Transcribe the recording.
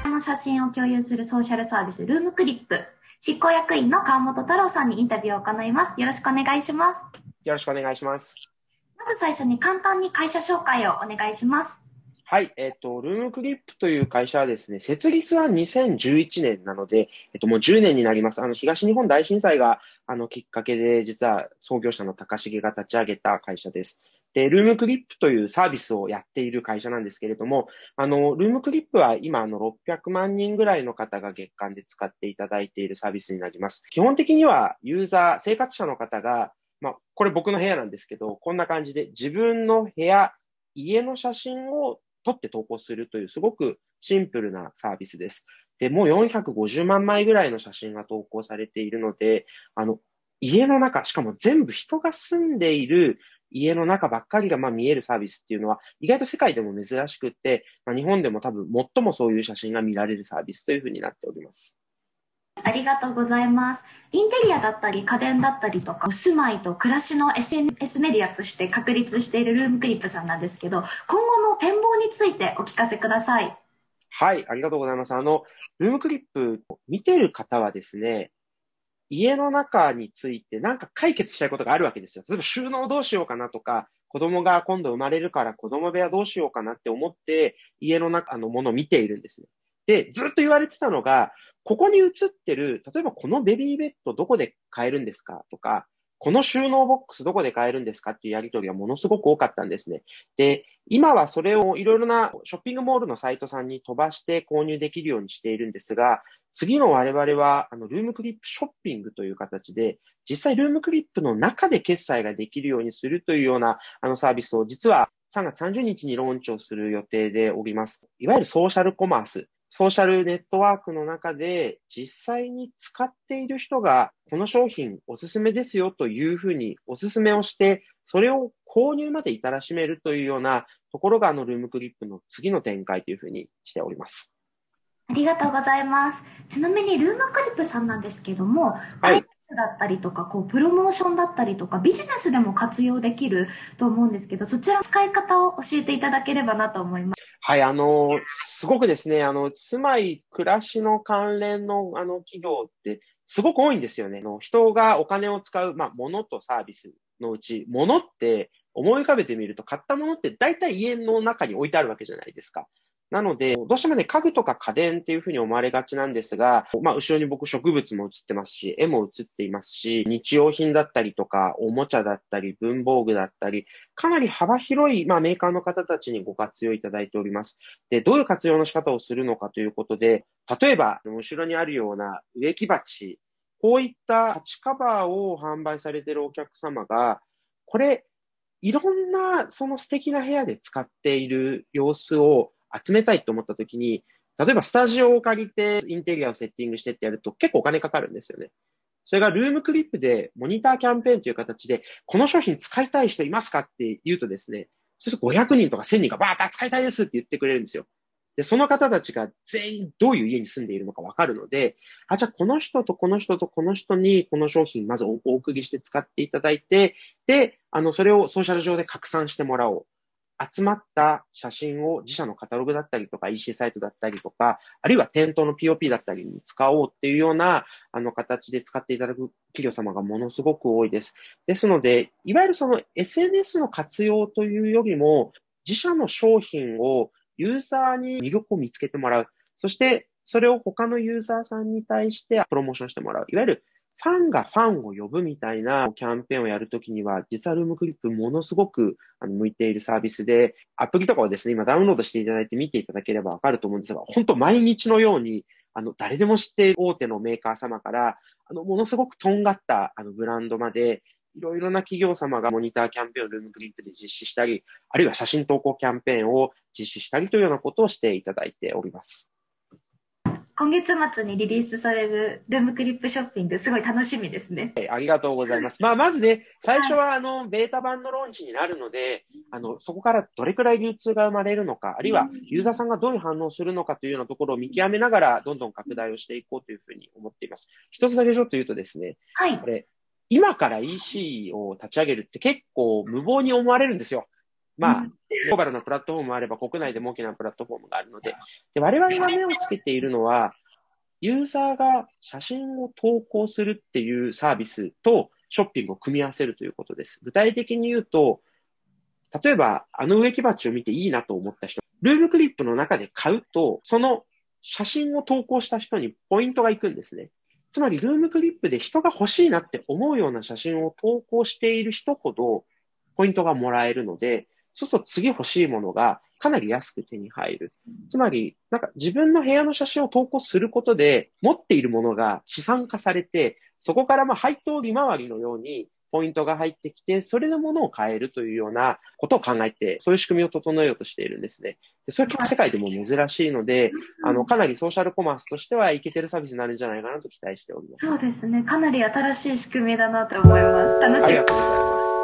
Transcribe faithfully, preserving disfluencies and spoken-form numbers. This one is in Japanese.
の写真を共有するソーシャルサービス、ルームクリップ。執行役員の川本太郎さんにインタビューを行います。よろしくお願いします。 よろしくお願いします。 まず最初に簡単に会社紹介をお願いします。 はい。えっと、ルームクリップという会社はですね、設立はにせんじゅういちねんなので、えっと、もうじゅうねんになります。あの、東日本大震災が、あの、きっかけで、実は創業者の高重が立ち上げた会社です。で、ルームクリップというサービスをやっている会社なんですけれども、あの、ルームクリップは今、あの、ろっぴゃくまんにんぐらいの方が月間で使っていただいているサービスになります。基本的には、ユーザー、生活者の方が、まあ、これ僕の部屋なんですけど、こんな感じで自分の部屋、家の写真を撮って投稿するというすごくシンプルなサービスです。で、もうよんひゃくごじゅうまんまいぐらいの写真が投稿されているので、あの、家の中、しかも全部人が住んでいる家の中ばっかりがまあ見えるサービスっていうのは意外と世界でも珍しくって、まあ、日本でも多分最もそういう写真が見られるサービスというふうになっております。 ありがとうございます。インテリアだったり家電だったりとか、住まいと暮らしの エスエヌエス メディアとして確立しているルームクリップさんなんですけど、今後の展望についてお聞かせください。 はい、ありがとうございます。あの、ルームクリップ見てる方はですね、家の中についてなんか解決したいことがあるわけですよ。例えば収納どうしようかなとか、子供が今度生まれるから子供部屋どうしようかなって思って、家の中のものを見ているんですね。で、ずっと言われてたのが、ここに写ってる、例えばこのベビーベッドどこで買えるんですかとか、この収納ボックスどこで買えるんですかっていうやり取りがものすごく多かったんですね。で、今はそれをいろいろなショッピングモールのサイトさんに飛ばして購入できるようにしているんですが、次の我々は、あの、ルームクリップショッピングという形で、実際ルームクリップの中で決済ができるようにするというような、あの、サービスを実はさんがつさんじゅうにちにローンチをする予定でおります。いわゆるソーシャルコマース。ソーシャルネットワークの中で実際に使っている人がこの商品おすすめですよというふうにおすすめをして、それを購入まで至らしめるというようなところがあのルームクリップの次の展開というふうにしております。 ありがとうございます。ちなみにルームクリップさんなんですけども、 はい。 だったりとか、こう、プロモーションだったりとか、ビジネスでも活用できると思うんですけど、そちらの使い方を教えていただければなと思います。 はい、あの、すごくですね、あの、住まい、暮らしの関連の、あの、企業って、すごく多いんですよね。の人がお金を使う、まあ、物とサービスのうち、物って思い浮かべてみると、買ったものって大体家の中に置いてあるわけじゃないですか。なので、どうしてもね、家具とか家電っていうふうに思われがちなんですが、まあ、後ろに僕植物も映ってますし、絵も映っていますし、日用品だったりとか、おもちゃだったり、文房具だったり、かなり幅広い、まあ、メーカーの方たちにご活用いただいております。で、どういう活用の仕方をするのかということで、例えば、後ろにあるような植木鉢、こういった鉢カバーを販売されているお客様が、これ、いろんなその素敵な部屋で使っている様子を集めたいと思ったときに、例えばスタジオを借りてインテリアをセッティングしてってやると結構お金かかるんですよね。それがルームクリップでモニターキャンペーンという形で、この商品使いたい人いますかって言うとですね、そうするとごひゃくにんとかせんにんがバーッと使いたいですって言ってくれるんですよ。で、その方たちが全員どういう家に住んでいるのかわかるので、あ、じゃあこの人とこの人とこの人にこの商品まずお送りして使っていただいて、で、あの、それをソーシャル上で拡散してもらおう。集まった写真を自社のカタログだったりとか イーシー サイトだったりとか、あるいは店頭の ピーオーピー だったりに使おうっていうような、あの、形で使っていただく企業様がものすごく多いです。ですので、いわゆるその エスエヌエス の活用というよりも、自社の商品をユーザーに魅力を見つけてもらう。そして、それを他のユーザーさんに対してプロモーションしてもらう。いわゆるファンがファンを呼ぶみたいなキャンペーンをやるときには、実はルームクリップものすごくあの向いているサービスで、アプリとかをですね、今ダウンロードしていただいて見ていただければわかると思うんですが、本当毎日のように、あの、誰でも知っている大手のメーカー様から、あの、ものすごくとんがったあのブランドまで、いろいろな企業様がモニターキャンペーンをルームクリップで実施したり、あるいは写真投稿キャンペーンを実施したりというようなことをしていただいております。 今月末にリリースされるルームクリップショッピング、すごい楽しみですね。 はい、ありがとうございます。まあ、まずね、最初はあの、ベータ版のローンチになるので、あの、そこからどれくらい流通が生まれるのか、あるいはユーザーさんがどういう反応をするのかというようなところを見極めながら、どんどん拡大をしていこうというふうに思っています。一つだけちょっと言うとですね、 はい。 これ、今から イーシー を立ち上げるって結構無謀に思われるんですよ。 まあ、グローバルなプラットフォームもあれば国内でも大きなプラットフォームがあるので、で我々が目をつけているのは、ユーザーが写真を投稿するっていうサービスとショッピングを組み合わせるということです。具体的に言うと、例えばあの植木鉢を見ていいなと思った人、ルームクリップの中で買うと、その写真を投稿した人にポイントがいくんですね。つまりルームクリップで人が欲しいなって思うような写真を投稿している人ほどポイントがもらえるので、そうすると次欲しいものがかなり安く手に入る。つまり、なんか自分の部屋の写真を投稿することで、持っているものが資産化されて、そこからまあ配当利回りのようにポイントが入ってきて、それで物を買えるというようなことを考えて、そういう仕組みを整えようとしているんですね。でそれは世界でも珍しいので、あの、かなりソーシャルコマースとしてはいけてるサービスになるんじゃないかなと期待しております。 そうですね。かなり新しい仕組みだなと思います。楽しみ。 ありがとうございます。